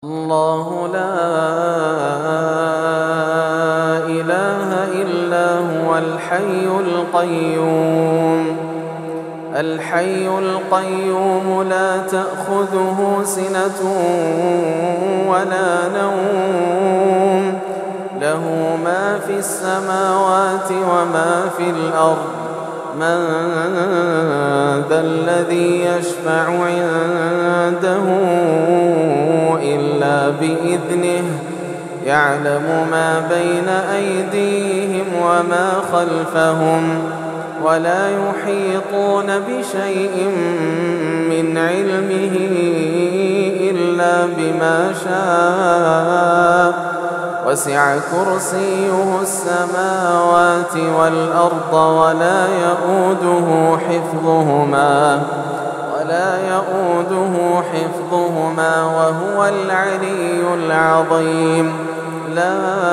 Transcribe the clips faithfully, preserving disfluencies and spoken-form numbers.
الله لا إله إلا هو الحي القيوم الحي القيوم لا تأخذه سنة ولا نوم له ما في السماوات وما في الأرض من ذا الذي يشفع عنده إلا بإذنه يعلم ما بين أيديهم وما خلفهم ولا يحيطون بشيء من علمه إلا بما شاء وسع كرسيه السماوات والأرض ولا يؤوده حفظهما ولا يؤوده حفظهما وهو العلي العظيم لا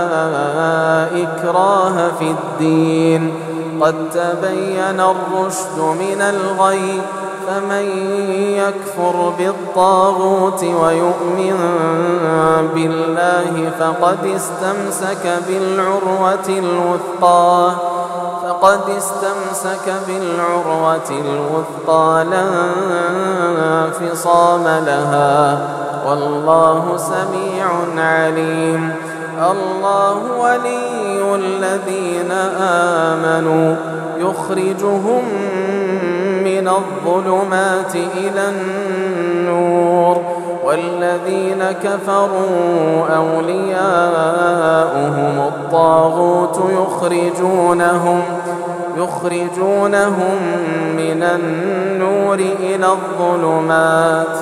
إكراه في الدين قد تبين الرشد من الغي فمن يكفر بالطاغوت ويؤمن بالله فقد استمسك بالعروة الوثقى فقد استمسك بالعروة الوثقى لا انفصام لها والله سميع عليم الله ولي الذين آمنوا يخرجهم من الظلمات إلى النور والذين كفروا أولياؤهم الطاغوت يخرجونهم يخرجونهم من النور إلى الظلمات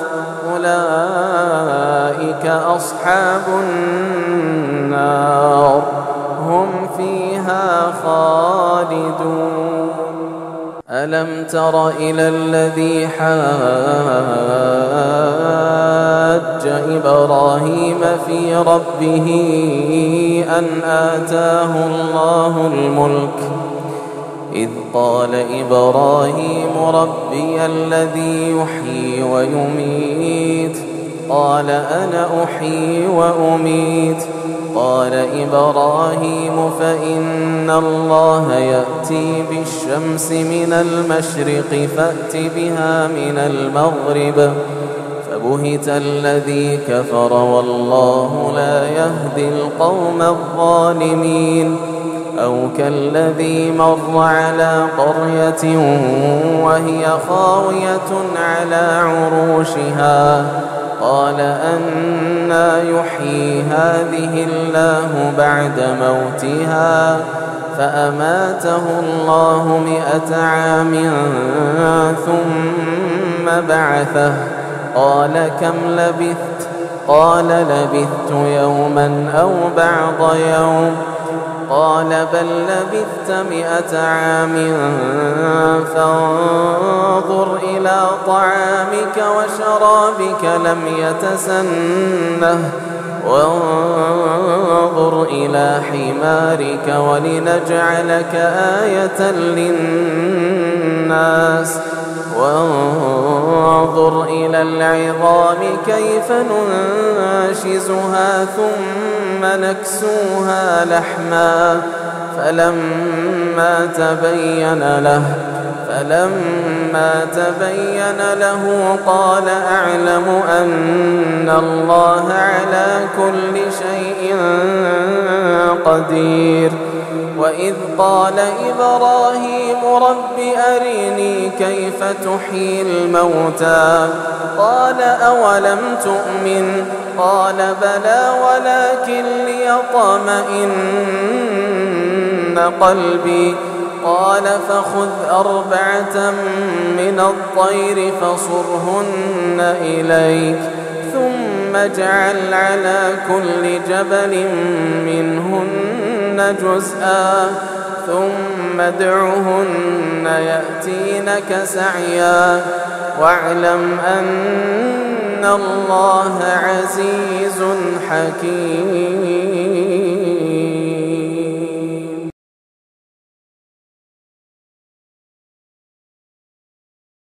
أولئك أصحاب النار هم فيها خالدون ألم تر إلى الذي حاج إبراهيم في ربه أن آتاه الله الملك إذ قال إبراهيم ربي الذي يحيي ويميت قال أنا أحيي وأميت قال إبراهيم فإن الله يأتي بالشمس من المشرق فأت بها من المغرب فبهت الذي كفر والله لا يهدي القوم الظالمين أو كالذي مر على قرية وهي خاوية على عروشها قال أنى يحيي هذه الله بعد موتها فأماته الله مئة عام ثم بعثه قال كم لبثت قال لبثت يوما أو بعض يوم قال بل لبثت مئة عام فانظر إلى طعامك وشرابك لم يتسنه وانظر إلى حمارك ولنجعلك آية للناس وانظر إلى العظام كيف ننشزها ثم نكسوها لحما فلما تبين له فلما تبين له قال أعلم أن الله على كل شيء قدير وإذ قال إبراهيم رب أرني كيف تحيي الموتى قال أولم تؤمن قال بلى ولكن ليطمئن قلبي قال فخذ أربعة من الطير فصرهن إليك ثم اجعل على كل جبل منهن جزءا ثم ادعهن يأتينك سعيا واعلم أن الله عزيز حكيم